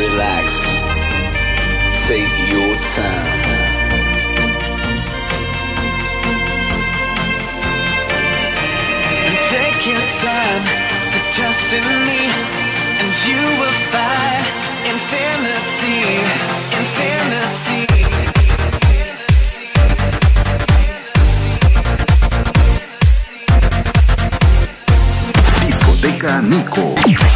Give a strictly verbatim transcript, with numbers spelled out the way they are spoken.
relax, take your time. Take your time to trust in me, and you will find infinity, infinity. Discoteca Nico.